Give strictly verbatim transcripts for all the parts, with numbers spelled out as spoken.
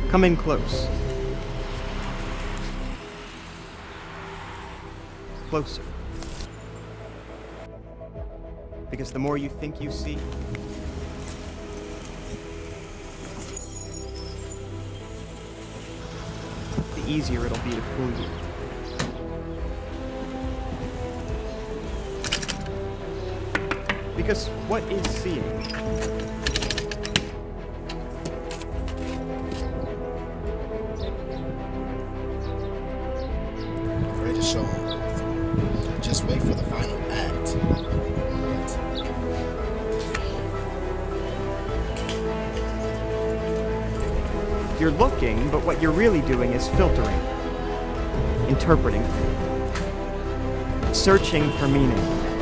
Come in close. Closer. Because the more you think you see, the easier it'll be to fool you. Because what is seeing? Greatest show on earth. Just wait for the final act. You're looking, but what you're really doing is filtering, interpreting, searching for meaning.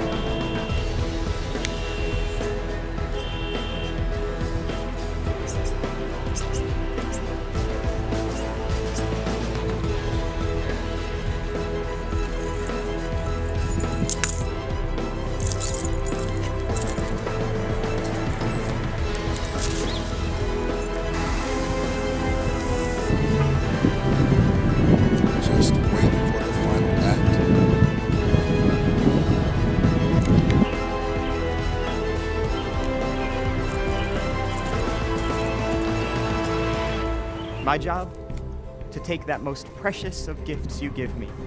My job? To take that most precious of gifts you give me.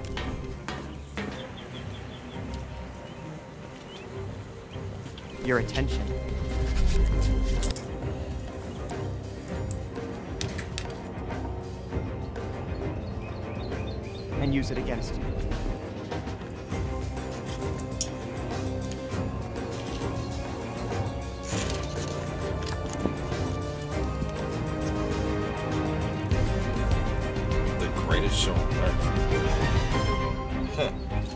Your attention. And use it against you. Show, right? Huh.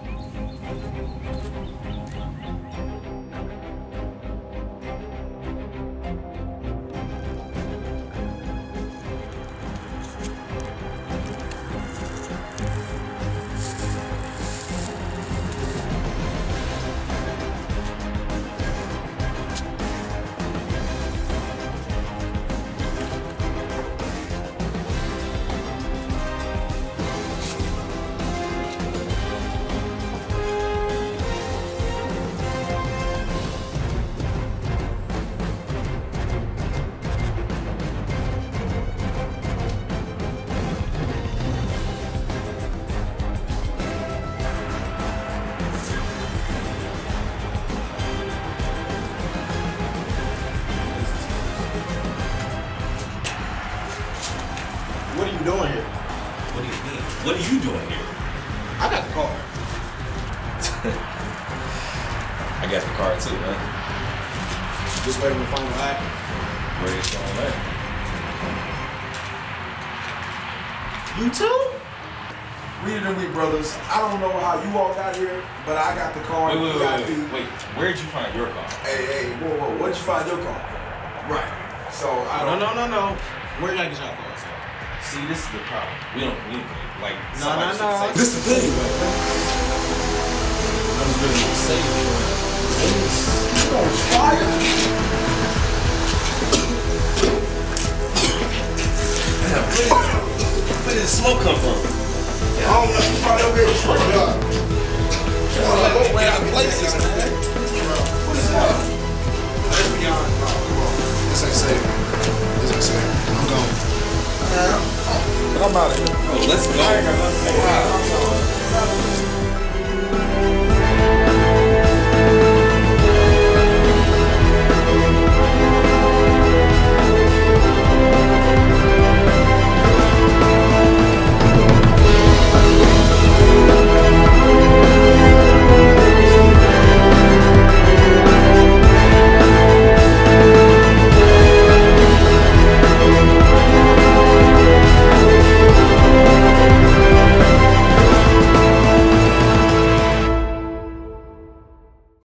What are you doing here? What do you mean? What are you doing here? I got the car. I got the car too, man. Just waiting for the final act. Greatest show on earth. You too? We the we brothers. I don't know how you all got here, but I got the car. Wait, wait, wait, wait, wait. wait. Where'd you find your car? Hey, hey, whoa, whoa. Where'd you find your car? Right. So I don't. No, no, no, no. Where did I get your car? See, this is the problem. We don't communicate. Like, no, no, no. This is the thing. I was really gonna say it. You on fire? Damn, where, where did the smoke come from? Yeah. I don't know. You probably over here with smoke. Yeah. Go around places, man. What is that? Let's be honest. Come on. This ain't safe. This ain't safe. I'm gone. But I'm out of here. Oh, let's go. Wow.